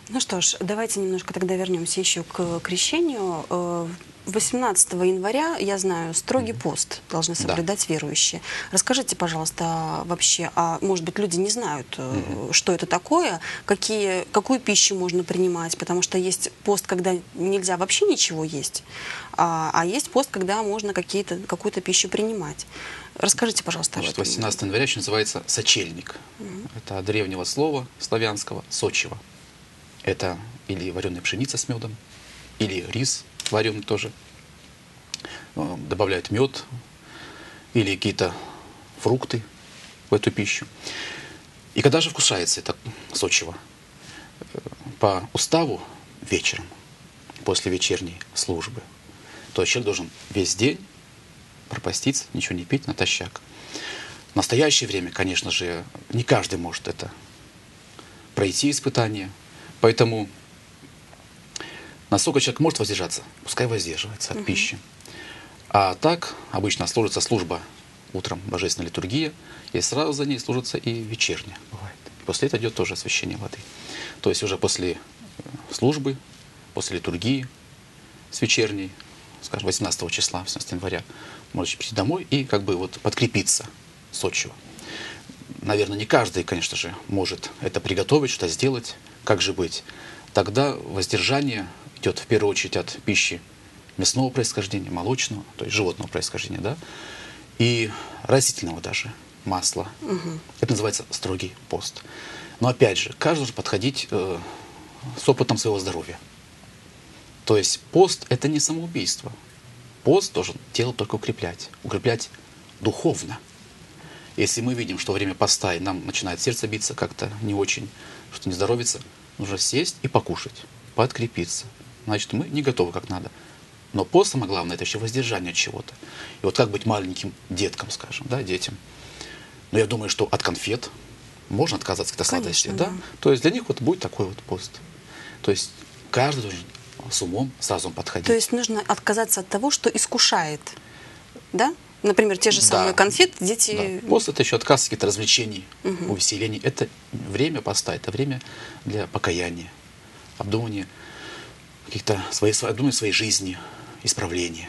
Ну что ж, давайте немножко тогда вернемся еще к крещению. 18 января, я знаю, строгий пост должны соблюдать верующие. Расскажите, пожалуйста, вообще, может быть, люди не знают, что это такое, какую пищу можно принимать, потому что есть пост, когда нельзя вообще ничего есть, а есть пост, когда можно какую-то пищу принимать. Расскажите, пожалуйста, об этом. 18 января еще называется сочельник. Это от древнего слова славянского «сочево». Это или вареная пшеница с медом, или рис вареный тоже. Добавляют мед или какие-то фрукты в эту пищу. И когда же вкушается это сочево? По уставу вечером, после вечерней службы. То есть человек должен весь день пропаститься, ничего не пить натощак. В настоящее время, конечно же, не каждый может это пройти испытание. Поэтому насколько человек может воздержаться, пускай воздерживается от пищи. А так обычно служится служба утром, божественная литургия, и сразу за ней служится и вечерняя бывает. После этого идет тоже освящение воды. То есть уже после службы, после литургии с вечерней, скажем, 18 числа, 18 января, можете прийти домой и как бы вот подкрепиться сочево. Наверное, не каждый, конечно же, может это приготовить, что-то сделать. Как же быть? Тогда воздержание идет в первую очередь от пищи мясного происхождения, молочного, то есть животного происхождения, да, и растительного даже масла. Это называется строгий пост. Но опять же, каждый должен подходить с опытом своего здоровья. То есть пост – это не самоубийство. Пост должен тело только укреплять духовно. Если мы видим, что во время поста и нам начинает сердце биться как-то не очень, что не здоровится, нужно сесть и покушать, подкрепиться. Значит, мы не готовы как надо. Но пост, самое главное, это еще воздержание от чего-то. И вот как быть маленьким деткам, скажем, да, детям. Но я думаю, что от конфет можно отказаться от сладости, да? То есть для них вот будет такой вот пост. То есть каждый должен с умом, с разумом подходить. То есть нужно отказаться от того, что искушает, да? Например, те же самые конфеты, дети... Да. Пост – это еще отказ от каких-то развлечений, увеселений. Это время поста, это время для покаяния, обдумывания каких-то своей жизни, исправления.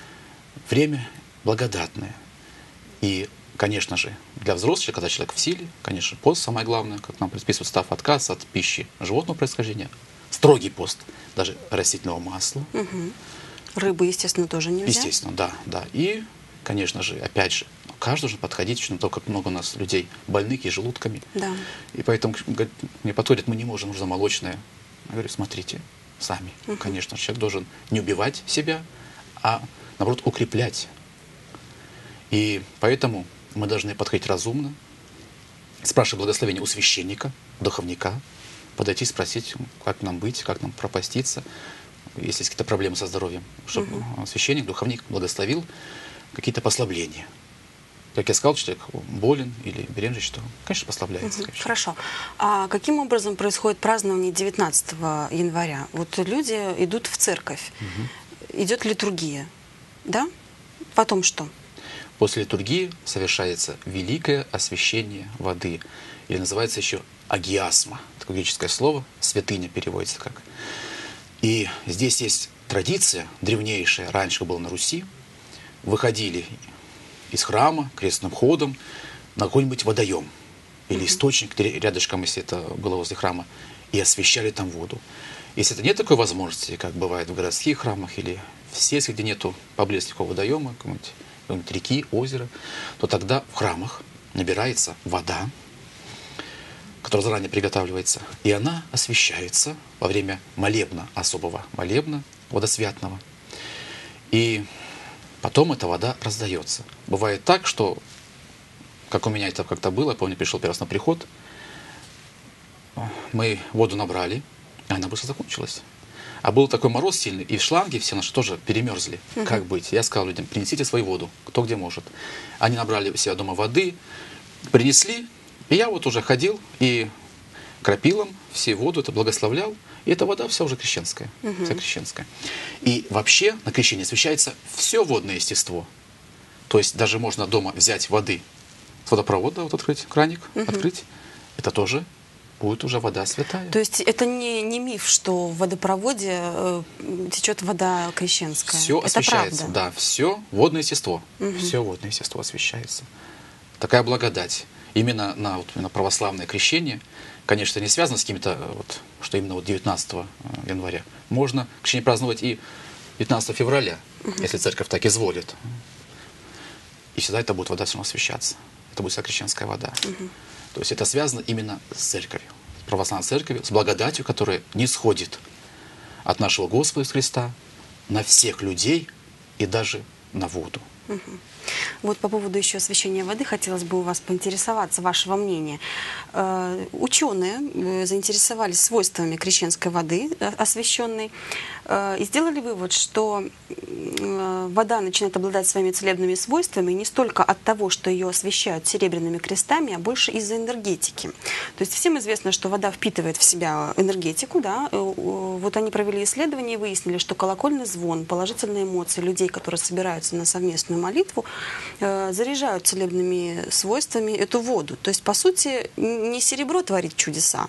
Время благодатное. И, конечно же, для взрослых, когда человек в силе, конечно, пост самое главное, как нам предписывает устав, отказ от пищи животного происхождения, строгий пост, даже растительного масла. Рыбы, естественно, тоже нельзя. Естественно, да. И, конечно же, опять же, каждый должен подходить, учитывая то, как много у нас людей больных и желудками. Да. И поэтому мне подходят, мы не можем, нужно молочное. Я говорю, смотрите, сами. Конечно, человек должен не убивать себя, а, наоборот, укреплять. И поэтому мы должны подходить разумно, спрашивать благословение у священника, духовника, подойти, спросить, как нам быть, как нам пропаститься, если есть какие-то проблемы со здоровьем, чтобы священник, духовник благословил какие-то послабления. Как я сказал, человек болен или беременный, что, конечно, послабляется. Хорошо. А каким образом происходит празднование 19 января? Вот люди идут в церковь, идет литургия, да? Потом что? После литургии совершается великое освящение воды, или называется еще агиасма. Такое греческое слово, святыня переводится как. И здесь есть традиция древнейшая, раньше была на Руси, выходили из храма крестным ходом на какой-нибудь водоем или источник рядышком, если это было возле храма, и освещали там воду. Если это нет такой возможности, как бывает в городских храмах или в сельских, где нету поблизости такого водоема, какой-нибудь реки, озера, то тогда в храмах набирается вода, которая заранее приготавливается, и она освещается во время молебна, особого молебна водосвятного. И потом эта вода раздается. Бывает так, что, как у меня это как-то было, я помню, пришел первый раз на приход, мы воду набрали, и она быстро закончилась. А был такой мороз сильный, и шланги все наши тоже перемерзли. Как быть? Я сказал людям, принесите свою воду, кто где может. Они набрали у себя дома воды, принесли, и я вот уже ходил и крапилом всю воду это благословлял, и эта вода вся уже крещенская. Вся крещенская. И вообще на крещение освящается все водное естество. То есть даже можно дома взять воды с водопровода, вот открыть краник, открыть. Это тоже будет уже вода святая. То есть это не миф, что в водопроводе течет вода крещенская? Все это освящается, правда? да, все водное естество. Все водное естество освящается. Такая благодать. Именно на православное крещение, конечно, не связано с каким-то, что именно 19 января. Можно крещение праздновать и 19 февраля, если церковь так изволит. И всегда это будет вода все равно освящаться. Это будет вся крещенская вода. То есть это связано именно с церковью, с православной церковью, с благодатью, которая не сходит от нашего Господа Иисуса Христа на всех людей и даже на воду. Вот по поводу еще освящения воды хотелось бы у вас поинтересоваться, вашего мнения. Ученые заинтересовались свойствами крещенской воды, освященной, и сделали вывод, что вода начинает обладать своими целебными свойствами не столько от того, что ее освящают серебряными крестами, а больше из-за энергетики. То есть всем известно, что вода впитывает в себя энергетику. Да? Вот они провели исследование и выяснили, что колокольный звон, положительные эмоции людей, которые собираются на совместную молитву, заряжают целебными свойствами эту воду. То есть, по сути, не серебро творит чудеса,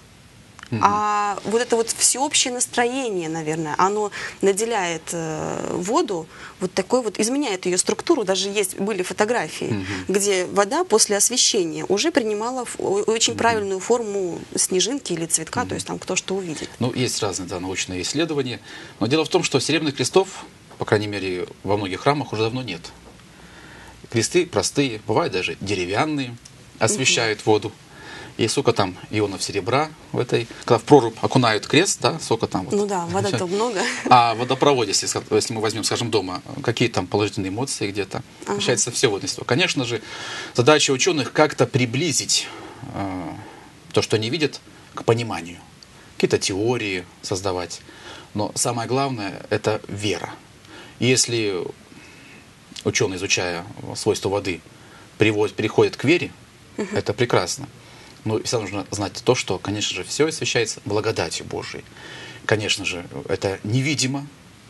а вот это вот всеобщее настроение, наверное, оно наделяет воду вот такой вот, изменяет ее структуру. Даже были фотографии, где вода после освещения уже принимала очень правильную форму снежинки или цветка, то есть там кто что увидит. Ну, есть разные научные исследования. Но дело в том, что серебряных крестов, по крайней мере, во многих храмах уже давно нет. Кресты простые, бывают даже деревянные, освещают воду. И сколько там ионов серебра в этой, когда в прорубь окунают крест, да, сколько там. Ну да, воды-то много. А в водопроводе, если мы возьмем, скажем, дома, какие там положительные эмоции где-то, освещается все водное естество. Конечно же, задача ученых как-то приблизить то, что они видят, к пониманию. Какие-то теории создавать. Но самое главное – это вера. И если ученые, изучая свойства воды, переходят к вере, это прекрасно. Но всегда нужно знать то, что, конечно же, все освящается благодатью Божией. Конечно же, это невидимо,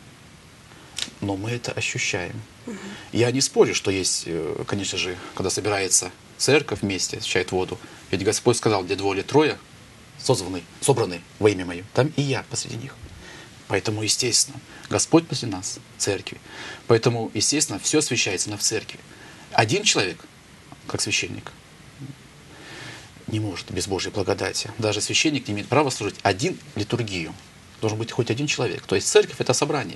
но мы это ощущаем. Я не спорю, что есть, конечно же, когда собирается церковь вместе, освящает воду, ведь Господь сказал, где двое или трое собраны во имя Мое, там и я посреди них. Поэтому, естественно, Господь после нас, церкви. Поэтому, естественно, все освящается в церкви. Один человек, как священник, не может без Божьей благодати. Даже священник не имеет права служить один литургию. Должен быть хоть один человек. То есть церковь – это собрание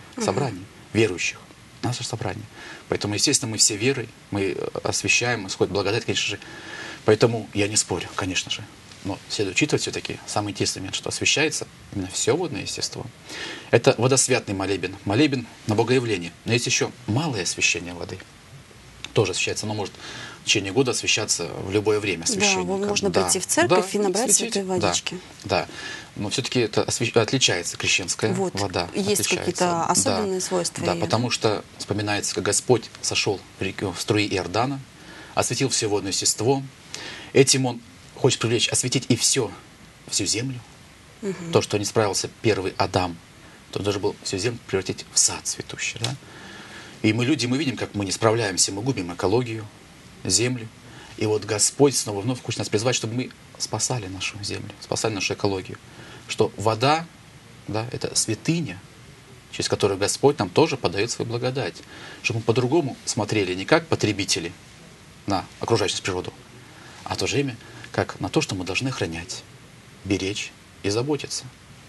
верующих, наше собрание. Поэтому, естественно, мы все верой, мы освящаем, исходит благодать, конечно же. Поэтому я не спорю, конечно же. Но следует учитывать все-таки самый интересный момент, что освящается именно все водное естество. Это водосвятный молебен, молебен на Богоявление. Но есть еще малое освящение воды. Тоже освящается, но может в течение года освящаться в любое время священником. Да, можно прийти в церковь и набрать святой водички. Да, но все-таки это отличается крещенская вода. Есть какие-то особенные свойства. Да, потому что вспоминается, как Господь сошел в струи Иордана, осветил все водное естество. Этим Он хочет привлечь, осветить и всю землю. То, что не справился первый Адам, то он должен был всю землю превратить в сад цветущий. Да? И мы, люди, мы видим, как мы не справляемся, мы губим экологию, землю. И вот Господь снова вновь хочет нас призвать, чтобы мы спасали нашу землю, спасали нашу экологию. Что вода, да, это святыня, через которую Господь нам тоже подает свою благодать. Чтобы мы по-другому смотрели не как потребители на окружающую природу, а в то же время как на то, что мы должны охранять, беречь и заботиться.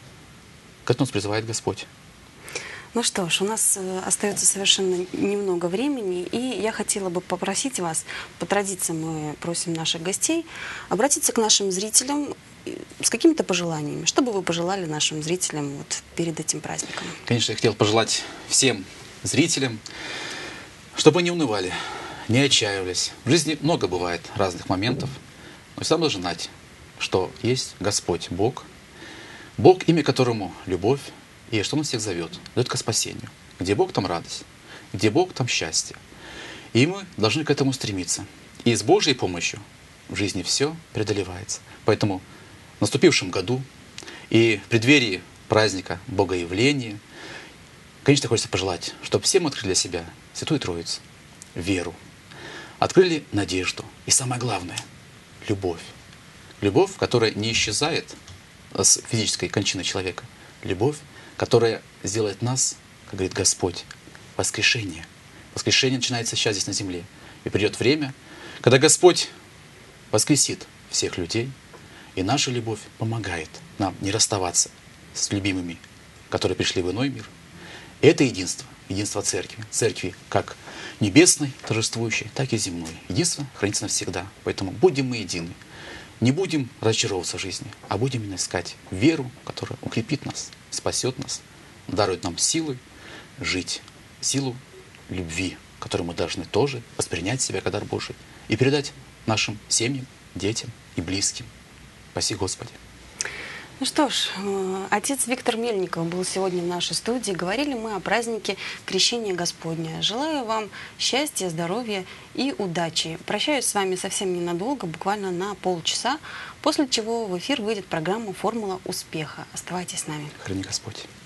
К этому нас призывает Господь. Ну что ж, у нас остается совершенно немного времени, и я хотела бы попросить вас, по традиции мы просим наших гостей, обратиться к нашим зрителям с какими-то пожеланиями. Что бы вы пожелали нашим зрителям вот перед этим праздником? Конечно, я хотел пожелать всем зрителям, чтобы не унывали, не отчаивались. В жизни много бывает разных моментов, но всегда нужно знать, что есть Господь, Бог, имя которому любовь, и что Он всех зовет ко спасению. Где Бог, там радость. Где Бог, там счастье. И мы должны к этому стремиться. И с Божьей помощью в жизни все преодолевается. Поэтому в наступившем году и в преддверии праздника Богоявления, конечно, хочется пожелать, чтобы все мы открыли для себя Святую Троицу, веру, открыли надежду и, самое главное, любовь Любовь, которая не исчезает с физической кончины человека. Любовь, которая сделает нас, как говорит Господь, воскрешение. Воскрешение начинается сейчас здесь на земле. И придет время, когда Господь воскресит всех людей, и наша любовь помогает нам не расставаться с любимыми, которые пришли в иной мир. Это единство, единство церкви. Церкви как небесной, торжествующей, так и земной. Единство хранится навсегда. Поэтому будем мы едины. Не будем разочаровываться в жизни, а будем именно искать веру, которая укрепит нас, спасет нас, дарует нам силы жить, силу любви, которую мы должны тоже воспринять себя как дар Божий и передать нашим семьям, детям и близким. Спаси Господи. Ну что ж, отец Виктор Мельников был сегодня в нашей студии. Говорили мы о празднике Крещения Господня. Желаю вам счастья, здоровья и удачи. Прощаюсь с вами совсем ненадолго, буквально на полчаса, после чего в эфир выйдет программа «Формула успеха». Оставайтесь с нами. Храни Господь.